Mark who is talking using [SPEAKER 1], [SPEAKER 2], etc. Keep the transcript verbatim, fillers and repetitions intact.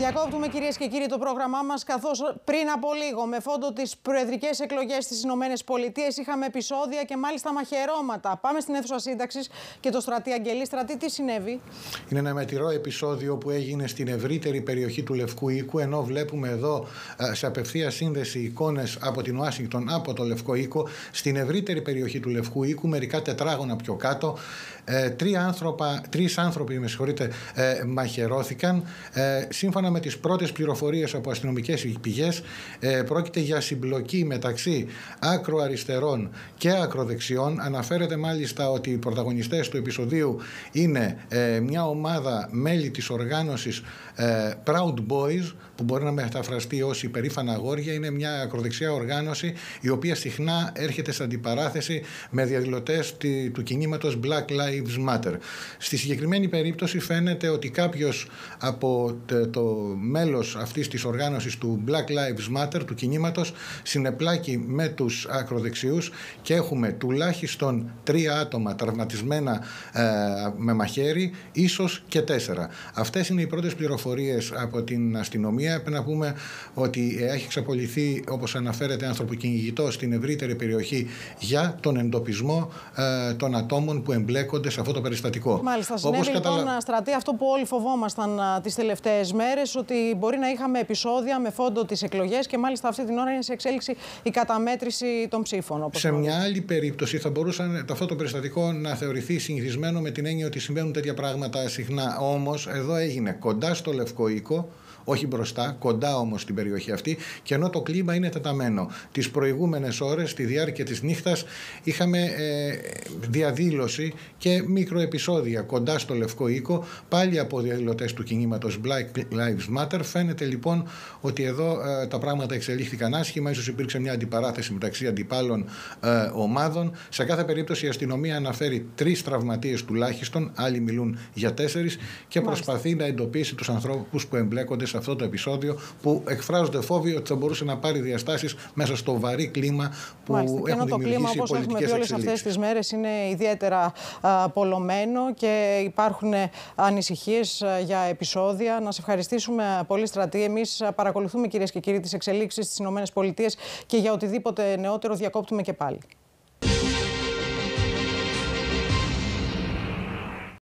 [SPEAKER 1] Διακόπτουμε, κυρίες και κύριοι, το πρόγραμμά μας, καθώς πριν από λίγο, με φόντο τις προεδρικές εκλογές στις Ηνωμένες Πολιτείες, είχαμε επεισόδια και μάλιστα μαχαιρώματα. Πάμε στην αίθουσα σύνταξης και το Στρατή Αγγελή. Στρατή, τι συνέβη?
[SPEAKER 2] Είναι ένα μετηρό επεισόδιο που έγινε στην ευρύτερη περιοχή του Λευκού Οίκου, ενώ βλέπουμε εδώ σε απευθεία σύνδεση εικόνες από την Ουάσιγκτον, από το Λευκό Οίκο. Στην ευρύτερη περιοχή του Λευκού Οίκου, μερικά τετράγωνα πιο κάτω, ε, τρία άνθρωπα, τρεις άνθρωποι με συγχωρείτε, ε, μαχαιρώθηκαν. Ε, σύμφωνα με τις πρώτες πληροφορίες από αστυνομικές πηγές, ε, πρόκειται για συμπλοκή μεταξύ άκρο-αριστερών και ακροδεξιών. Αναφέρεται μάλιστα ότι οι πρωταγωνιστές του επεισοδίου είναι ε, μια ομάδα μέλη της οργάνωσης ε, Proud Boys, που μπορεί να μεταφραστεί ως υπερήφανα αγόρια. Είναι μια ακροδεξιά οργάνωση η οποία συχνά έρχεται σε αντιπαράθεση με διαδηλωτές του κινήματος Black Lives Matter. Στη συγκεκριμένη περίπτωση φαίνεται ότι κάποιος από το μέλος αυτής της οργάνωσης του Black Lives Matter, του κινήματος, συνεπλάκει με τους ακροδεξιούς και έχουμε τουλάχιστον τρία άτομα τραυματισμένα ε, με μαχαίρι, ίσως και τέσσερα. Αυτές είναι οι πρώτες πληροφορίες από την αστυνομία. Πρέπει να πούμε ότι έχει εξαπολυθεί, όπως αναφέρεται, ανθρωποκυνηγητός στην ευρύτερη περιοχή για τον εντοπισμό ε, των ατόμων που εμπλέκονται σε αυτό το περιστατικό.
[SPEAKER 1] Μάλιστα, συνέβη λοιπόν, καταλα... Στρατή, αυτό που όλοι φοβόμασταν τις τελευταίες μέρες, ότι μπορεί να είχαμε επεισόδια με φόντο τις εκλογές και μάλιστα αυτή την ώρα είναι σε εξέλιξη η καταμέτρηση των ψήφων. Όπως
[SPEAKER 2] σε
[SPEAKER 1] μπορείς.
[SPEAKER 2] μια άλλη περίπτωση θα μπορούσε αυτό το περιστατικό να θεωρηθεί συνηθισμένο, με την έννοια ότι συμβαίνουν τέτοια πράγματα συχνά. Όμως εδώ έγινε κοντά στο Λευκό Οίκο, όχι μπροστά, κοντά όμως στην περιοχή αυτή, και ενώ το κλίμα είναι τεταμένο. Τις προηγούμενες ώρες, στη διάρκεια της νύχτας, είχαμε ε, διαδήλωση και μικροεπισόδια κοντά στο Λευκό Οίκο, πάλι από διαδηλωτές του κινήματος Black Lives Matter. Φαίνεται λοιπόν ότι εδώ ε, τα πράγματα εξελίχθηκαν άσχημα, ίσως υπήρξε μια αντιπαράθεση μεταξύ αντιπάλων ε, ομάδων. Σε κάθε περίπτωση η αστυνομία αναφέρει τρεις τραυματίες τουλάχιστον, άλλοι μιλούν για τέσσερις, και προσπαθεί να εντοπίσει τους ανθρώπους που εμπλέκονται σε αυτό το επεισόδιο, που εκφράζονται φόβοι ότι θα μπορούσε να πάρει διαστάσεις μέσα στο βαρύ κλίμα που Μάλιστα. έχουν δημιουργήσει οι πολιτικές εξελίξεις.
[SPEAKER 1] Όπως έχουμε πει όλες αυτές τις μέρες, είναι ιδιαίτερα α, πολλωμένο και υπάρχουν ανησυχίες α, για επεισόδια. Να σε ευχαριστήσουμε πολύ, Στρατή. Εμείς παρακολουθούμε, κυρίες και κύριοι, τις εξελίξεις στις Ηνωμένες Πολιτείες και για οτιδήποτε νεότερο διακόπτουμε και πάλι.